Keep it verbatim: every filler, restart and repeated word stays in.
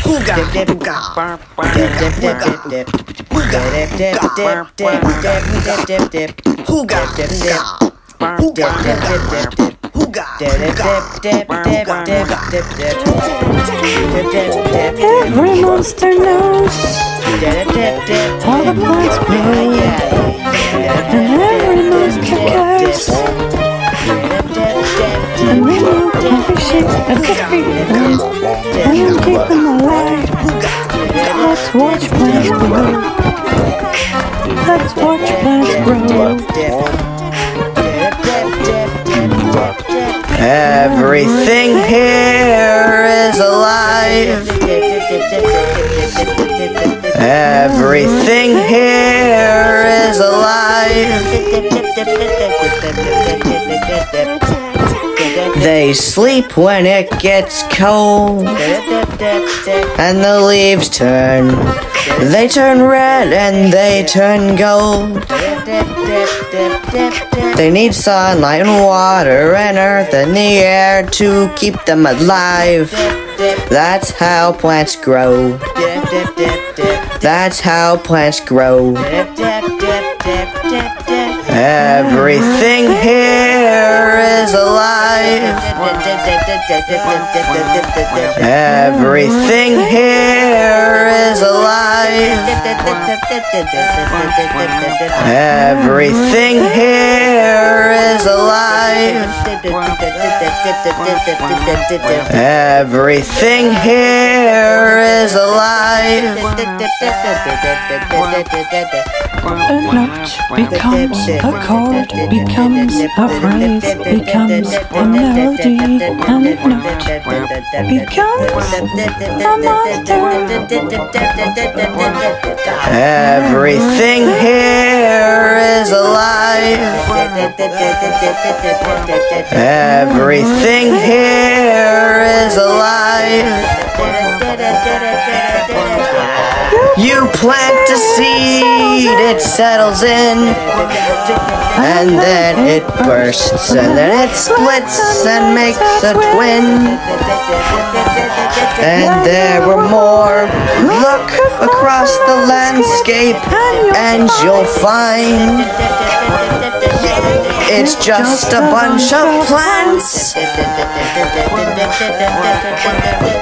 Hooga, hooga, hooga, hooga, Every monster knows how the plants grow, and every monster cares. And we know every shape and every form, and we'll keep them alive. Let's watch plants grow. Let's watch plants grow. Everything here is alive. Everything here is alive. They sleep when it gets cold, and the leaves turn. They turn red and they turn gold. They need sunlight and water and earth and the air to keep them alive. That's how plants grow. That's how plants grow. Everything here is alive. Everything here is alive. Everything here is alive. Everything here is alive. A note becomes a chord, becomes a phrase, becomes a melody, and a note becomes a monster. Everything here is alive. Everything here is alive. You plant a seed, it settles in, and then it bursts, and then it splits and makes a twin. And there were more. Look across the landscape, and you'll find it's just a bunch of plants.